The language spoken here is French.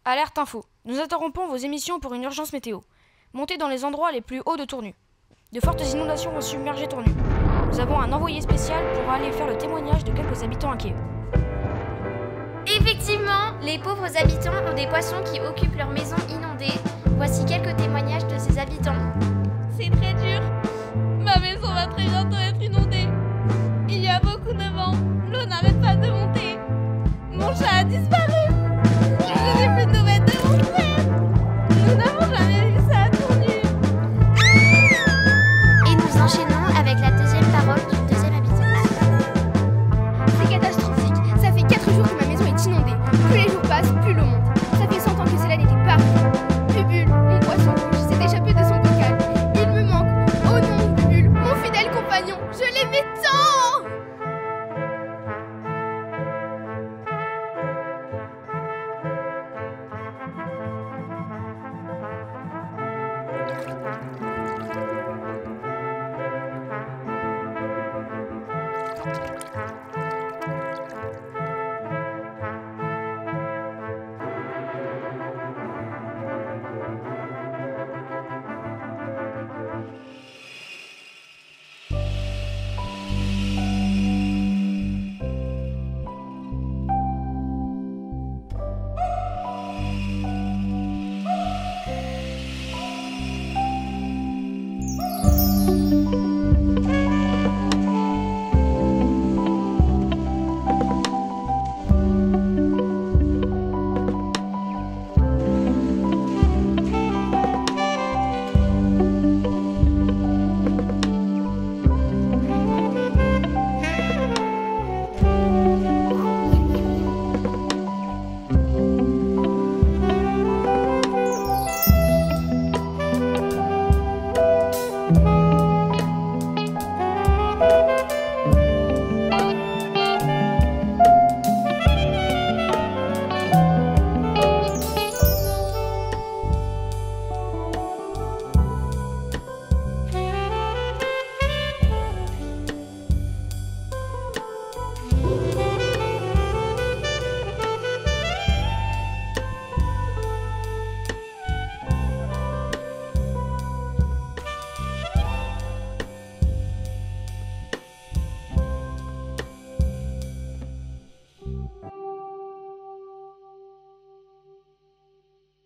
Alerte info. Nous interrompons vos émissions pour une urgence météo. Montez dans les endroits les plus hauts de Tournu. De fortes inondations ont submergé Tournu. Nous avons un envoyé spécial pour aller faire le témoignage de quelques habitants inquiets. Effectivement, les pauvres habitants ont des poissons qui occupent leurs maisons inondées. Voici quelques témoignages de ces habitants. C'est très dur. Ma maison va très bientôt être inondée. Il y a beaucoup de vent. L'eau n'arrête pas de monter. Mon chat a disparu.